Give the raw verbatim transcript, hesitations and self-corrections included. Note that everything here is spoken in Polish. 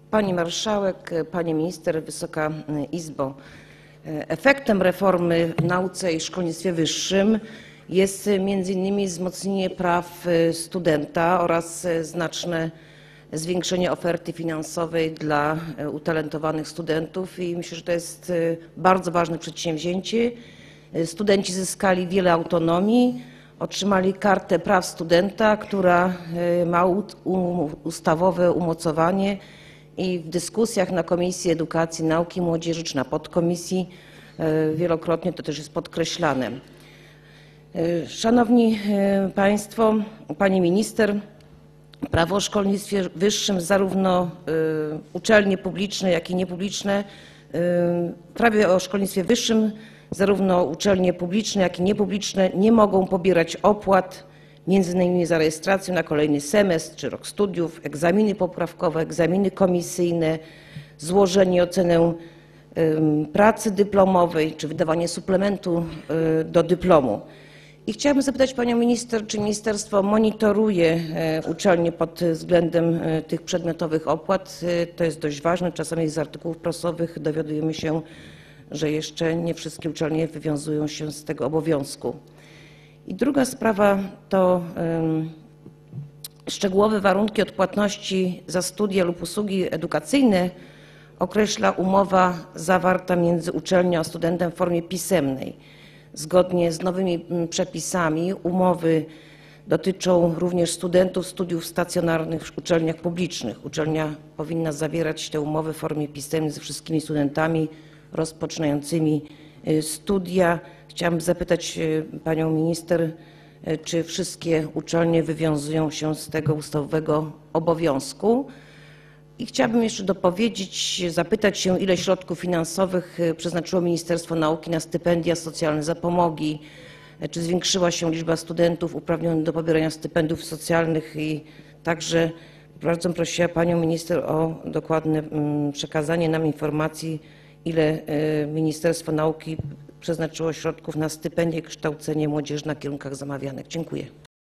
Pani Marszałek, Pani Minister, Wysoka Izbo. Efektem reformy w nauce i szkolnictwie wyższym jest między innymi wzmocnienie praw studenta oraz znaczne zwiększenie oferty finansowej dla utalentowanych studentów i myślę, że to jest bardzo ważne przedsięwzięcie. Studenci zyskali wiele autonomii, otrzymali kartę praw studenta, która ma ustawowe umocowanie i w dyskusjach na Komisji Edukacji, Nauki i Młodzieży czy na podkomisji wielokrotnie to też jest podkreślane. Szanowni Państwo, Pani Minister, prawo o szkolnictwie wyższym, zarówno uczelnie publiczne, jak i niepubliczne, w prawie o szkolnictwie wyższym zarówno uczelnie publiczne, jak i niepubliczne nie mogą pobierać opłat, między innymi za rejestrację na kolejny semestr czy rok studiów, egzaminy poprawkowe, egzaminy komisyjne, złożenie i ocenę pracy dyplomowej czy wydawanie suplementu do dyplomu. I chciałabym zapytać Panią Minister, czy Ministerstwo monitoruje uczelnie pod względem tych przedmiotowych opłat? To jest dość ważne. Czasami z artykułów prasowych dowiadujemy się, że jeszcze nie wszystkie uczelnie wywiązują się z tego obowiązku. I druga sprawa to szczegółowe warunki odpłatności za studia lub usługi edukacyjne określa umowa zawarta między uczelnią a studentem w formie pisemnej. Zgodnie z nowymi przepisami umowy dotyczą również studentów studiów stacjonarnych w uczelniach publicznych. Uczelnia powinna zawierać te umowy w formie pisemnej ze wszystkimi studentami rozpoczynającymi studia. Chciałabym zapytać Panią Minister, czy wszystkie uczelnie wywiązują się z tego ustawowego obowiązku? I chciałabym jeszcze dopowiedzieć, zapytać się, ile środków finansowych przeznaczyło Ministerstwo Nauki na stypendia socjalne, zapomogi, czy zwiększyła się liczba studentów uprawnionych do pobierania stypendiów socjalnych i także bardzo prosiła Panią Minister o dokładne przekazanie nam informacji, ile Ministerstwo Nauki przeznaczyło środków na stypendia i kształcenie młodzieży na kierunkach zamawianych. Dziękuję.